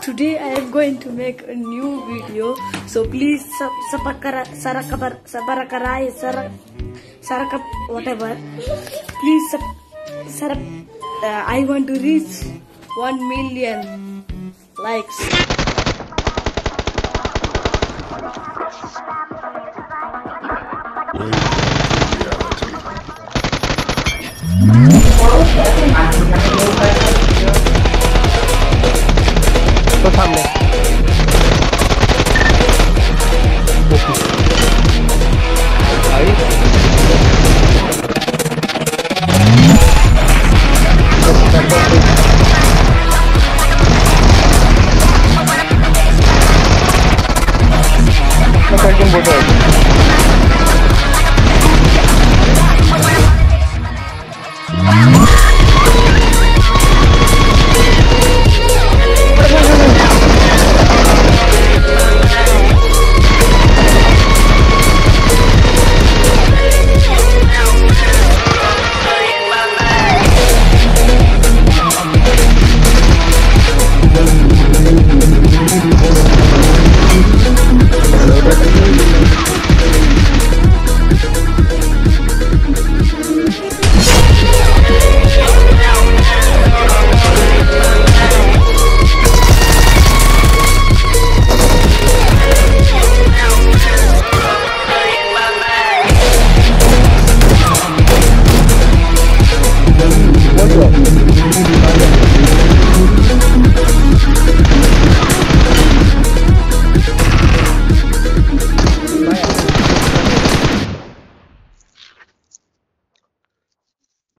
Today I am going to make a new video, so please whatever. Please I want to reach 1 million likes. तो सामने आई